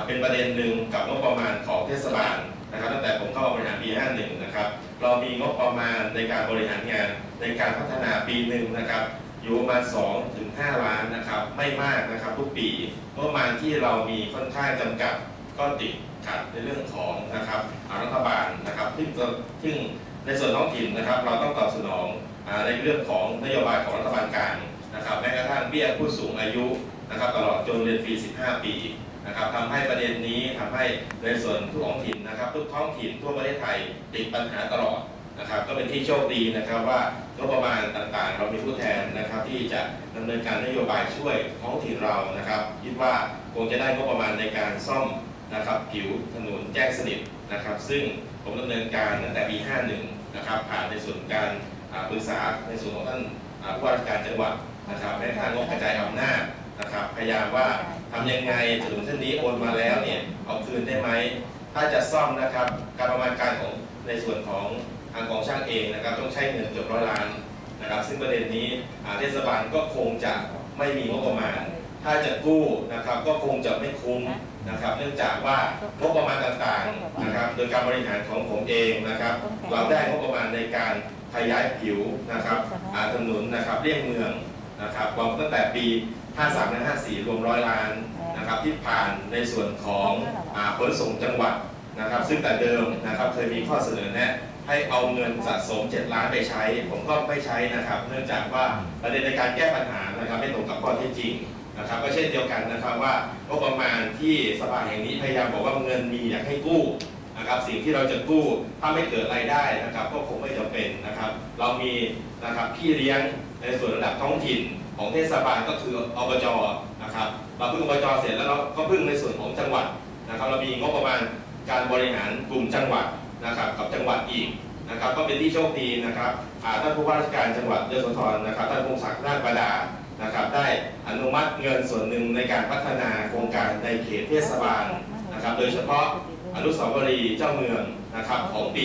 เป็นประเด็นหนึ่งกับงบประมาณของเทศบาลนะครับตั้งแต่ผมเข้ามาบริหารปี 51 นะครับเรามีงบประมาณในการบริหารงานในการพัฒนาปีหนึ่งนะครับอยู่ประมาณ 2-5 ล้านนะครับไม่มากนะครับทุกปีงบประมาณที่เรามีค่อนข้างจำกัดก็ติดขัดในเรื่องของนะครับรัฐบาลนะครับซึ่งในส่วนท้องถิ่นนะครับเราต้องตอบสนองในเรื่องของนโยบายของรัฐบาลกลางนะครับแม้กระทั่งเบี้ยผู้สูงอายุนะครับตลอดจนเรียนฟรี 15 ปีนะครับทำให้ประเด็นนี้ทำให้ในส่วนทุกท้องถิ่นนะครับทุกท้องถิ่นทั่วประเทศไทยติดปัญหาตลอดนะครับก็เป็นที่โชคดีนะครับว่างบประมาณต่างๆเรามีผู้แทนนะครับที่จะดำเนินการนโยบายช่วยท้องถิ่นเรานะครับคิดว่าคงจะได้งบประมาณในการซ่อมนะครับผิวถนนแจ้งสนิทนะครับซึ่งผมดำเนินการตั้งแต่ปี 51 นะครับผ่านในส่วนการปรึกษาในส่วนของท่านผู้ว่าราชการจังหวัดนะครับในทางงบกระจายอำนาจนะครับพยายามว่าทำยังไงถนนเส้นนี้โอนมาแล้วเนี่ยเอาคืนได้ไหมถ้าจะซ่อมนะครับการประมาณการของในส่วนของทางกองช่างเองนะครับต้องใช้เงินเกือบ100 ล้านนะครับซึ่งประเด็นนี้เทศบาลก็คงจะไม่มีงบประมาณถ้าจะกู้นะครับก็คงจะไม่คุ้มนะครับเนื่องจากว่างบประมาณต่างๆนะครับโดยการบริหารของผมเองนะครับเราได้งบประมาณในการขยายผิวนะครับถนนนะครับเลี่ยงเมืองนะครับรวมตั้งแต่ปี 53 และ 54 รวม100 ล้านนะครับที่ผ่านในส่วนของขนส่งจังหวัดนะครับซึ่งแต่เดิมนะครับเคยมีข้อเสนอแนะให้เอาเงินสะสม 7 ล้านไปใช้ผมก็ไม่ใช้นะครับเนื่องจากว่าประเด็นในการแก้ปัญหานะครับไม่ตรงกับข้อเท็จจริงนะครับก็เช่นเดียวกันนะครับว่างบประมาณที่สภาแห่งนี้พยายามบอกว่าเงินมีอยากให้กู้นะครับสิ่งที่เราจะกู้ถ้าไม่เกิดรายได้นะครับก็คงไม่จำเป็นนะครับเรามีนะครับพี่เลี้ยงในส่วนระดับท้องถิ่นของเทศบาลก็คืออบจ.นะครับเราพึ่งอบจ.เสร็จแล้วเราก็พึ่งในส่วนของจังหวัดนะครับเรามีงบประมาณการบริหารกลุ่มจังหวัดนะครับกับจังหวัดอีกนะครับก็เป็นที่โชคดีนะครับท่านผู้ว่าราชการจังหวัดยโสธรนะครับท่านพงศักดิ์นาคประดานะครับได้อนุมัติเงินส่วนหนึ่งในการพัฒนาโครงการในเขตเทศบาลนะครับโดยเฉพาะอนุสาวรีย์เจ้าเมืองนะครับของปี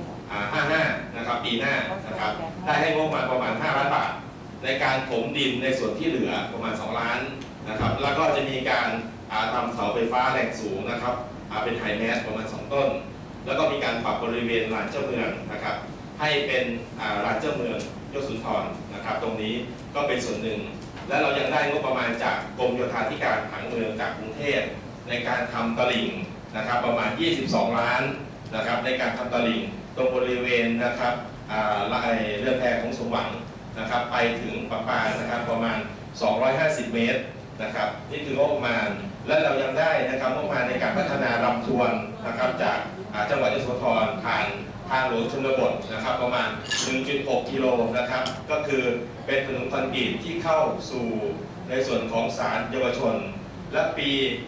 55 นะครับปีหน้านะครับได้ให้งบประมาณ 5 ล้านบาทในการถมดินในส่วนที่เหลือประมาณ 2 ล้านนะครับแล้วก็จะมีการทำเสาไฟฟ้าแรงสูงนะครับเป็นไฮแมสประมาณ 2 ต้นแล้วก็มีการปรับบริเวณลานเจ้าเมืองนะครับให้เป็นลานเจ้าเมืองยโสธรนะครับตรงนี้ก็เป็นส่วนหนึ่งและเรายังได้งบประมาณจากกรมโยธาธิการผังเมืองจากกรุงเทพในการทำตลิ่งนะครับประมาณ 22 ล้านนะครับในการทำตลิ่งตรงบริเวณนะครับเรือแพของสมหวังนะครับไปถึงประมาณนะครับประมาณ 250 เมตรนะครับนี่คืองบประมาณและเรายังได้นะครับงบประมาณในการพัฒนาลำธารนะครับจากจังหวัดยโสธรผ่านทางหลวงชนบทนะครับประมาณ 1.6 กิโลนะครับก็คือเป็นถนนคอนกรีตที่เข้าสู่ในส่วนของศาลเยาวชนและปี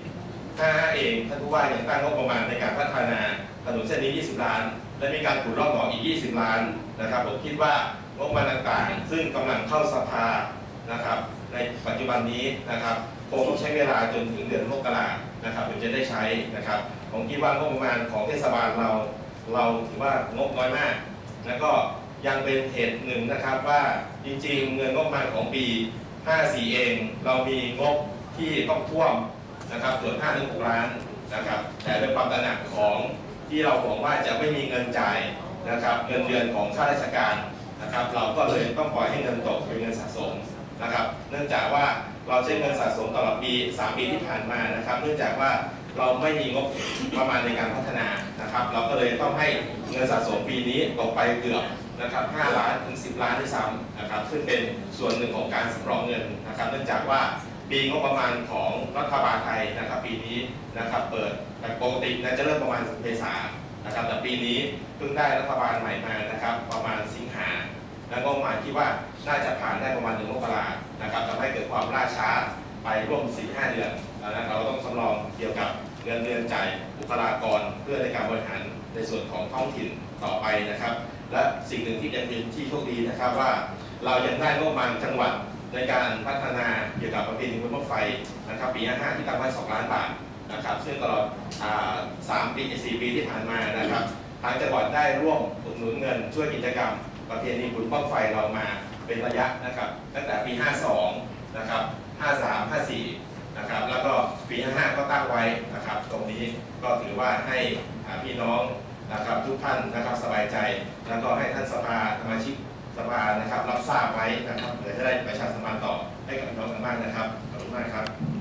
55 เองท่านผู้ว่ายังตั้งงบประมาณในการพัฒนาถนนเส้นนี้ 20 ล้านและมีการขุดลอกหนองอีก 20 ล้านนะครับผมคิดว่างบประมาณต่างๆซึ่งกำลังเข้าสภานะครับในปัจจุบันนี้นะครับคงต้องใช้เวลาจนถึงเดือนมกรานะครับถึงจะได้ใช้นะครับผมคิดว่างบประมาณของเทศบาลเราถือว่างบน้อยมากแล้วก็ยังเป็นเหตุหนึ่งนะครับว่าจริงๆเงินงบประมาณของปี 54 เองเรามีงบที่ต้องท่วมนะครับเกือบ 5-6 ล้านนะครับแต่เป็นความตระหนักของที่เราบอกว่าจะไม่มีเงินจ่ายนะครับเงินเดือนของข้าราชการนะครับเราก็เลยต้องปล่อยให้เงินตกเป็นเงินสะสมนะครับเนื่องจากว่าเราใช้เงินสะสมตลอดปี 3 ปีที่ผ่านมานะครับเนื่องจากว่าเราไม่มีงบประมาณในการพัฒนานะครับเราก็เลยต้องให้เงินสะสมปีนี้ตกไปเกือบนะครับ5 ล้านถึง 10 ล้านด้วยซ้ำนะครับซึ่งเป็นส่วนหนึ่งของการสำรองเงินนะครับเนื่องจากว่าปีงบประมาณของรัฐบาลไทยนะครับปีนี้นะครับเปิดปกติจะเริ่มประมาณเมษายนนะครับแต่ปีนี้เพิ่งได้รัฐบาลใหม่มานะครับประมาณสิงหาและงบประมาณที่ว่าน่าจะผ่านได้ประมาณ1 มกรานะครับทำให้เกิดความล่าช้าไปร่วม 4-5 เดือนแล้วเราต้องสำรองเกี่ยวกับเงินเดือนจ่ายบุคลากรเพื่อในการบริหารในส่วนของท้องถิ่นต่อไปนะครับและสิ่งหนึ่งที่ยังเป็นที่โชคดีนะครับว่าเรายังได้งบประมาณจังหวัดในการพัฒนาเกี่ยวกับประเพณีบุญบั้งไฟนะครับปี 55 ที่ตั้งไว้ 2 ล้านบาทนะครับซึ่งตลอด3 ปี 4 ปีที่ผ่านมานะครับทางจังหวัดได้ร่วมอุดหนุนเงินช่วยกิจกรรมประเพณีบุญบั้งไฟเรามาเป็นระยะนะครับตั้งแต่ปี 52 นะครับ 53 54 นะครับแล้วก็ปี55ก็ตั้งไว้นะครับตรงนี้ก็ถือว่าให้พี่น้องนะครับทุกท่านนะครับสบายใจแล้วก็ให้ท่านสภาสมาชิกสภานะครับรับทราบไว้นะครับเพื่อจะได้ประชาสัมพันธ์ต่อให้กับพี่น้องกันบ้างนะครับขอบคุณมากครับ